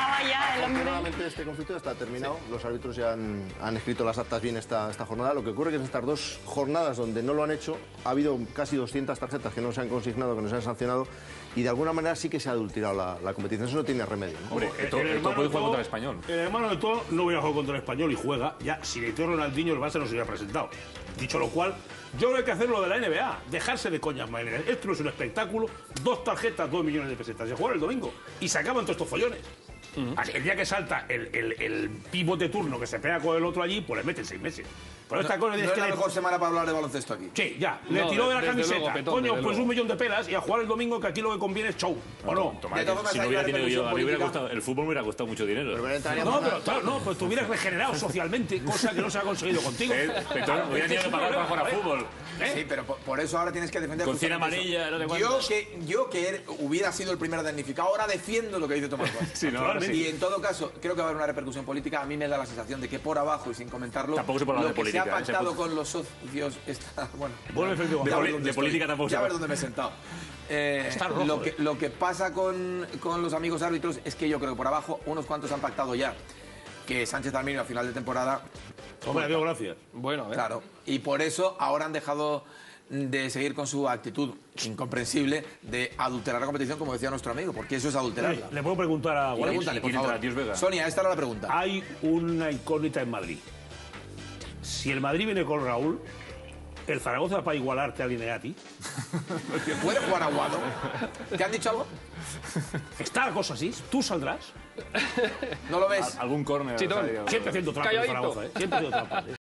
Estaba ya el hombre. Afortunadamente este conflicto está terminado. Los árbitros ya han escrito las actas bien esta jornada. Lo que ocurre es que en estas 2 jornadas donde no lo han hecho, ha habido casi 200 tarjetas que no se han consignado, que no se han sancionado, y de alguna manera sí que se ha adulterado la competición. Eso no tiene remedio, ¿no? Hombre, esto puede jugar contra el Español. El hermano de todo no voy a jugar contra el Español y juega. Ya, si le tengo Ronaldinho, el Barça no se hubiera presentado. Dicho lo cual, yo creo que hay que hacer lo de la NBA. Dejarse de coñas, madre. Esto no es un espectáculo. 2 tarjetas, 2 millones de pesetas. Se juega el domingo. Y se acaban todos estos follones. El día que salta el pívot de turno que se pega con el otro allí, pues le meten 6 meses. Pero esta cosa no es la mejor semana para hablar de baloncesto aquí. Sí, ya. Le tiró de la camiseta. Coño, pues 1 millón de pelas y a jugar el domingo, que aquí lo que conviene es show. ¿O no? Si no hubiera tenido yo, a mí hubiera costado, el fútbol me hubiera costado mucho dinero. No, pero claro, no, pues te hubieras regenerado socialmente, cosa que no se ha conseguido contigo. Pero hubiera tenido que pagar para jugar a fútbol. Sí, pero por eso ahora tienes que defender. Con 100 amarilla, no te cuento. Yo que hubiera sido el primer damnificado, ahora defiendo lo que dice Tomás Guas. Sí, no, y en todo caso, creo que va a haber una repercusión política. A mí me da la sensación de que por abajo y sin comentarlo, tampoco se puede hablar lo de que política, se ha pactado con los socios está... Bueno, de política tampoco se ya a ver habla. dónde me he sentado. Lo que pasa con los amigos árbitros es que yo creo que por abajo unos cuantos han pactado ya que Sánchez Arminio a final de temporada... Hombre, adiós, gracias. Bueno, claro. Y por eso ahora han dejado de seguir con su actitud incomprensible de adulterar la competición, como decía nuestro amigo, porque eso es adulterarla. Le puedo preguntar a Guadalupe. Pregúntale, por favor. Sonia, esta era la pregunta. Hay una incógnita en Madrid. Si el Madrid viene con Raúl, ¿el Zaragoza para igualarte alinea a ti? ¿Puede jugar Aguado? ¿Te han dicho algo? Está la cosa así. ¿Tú saldrás? ¿No lo ves? Algún córner. Siempre haciendo trampas en Zaragoza, ¿eh? Siempre haciendo trampas, ¿eh?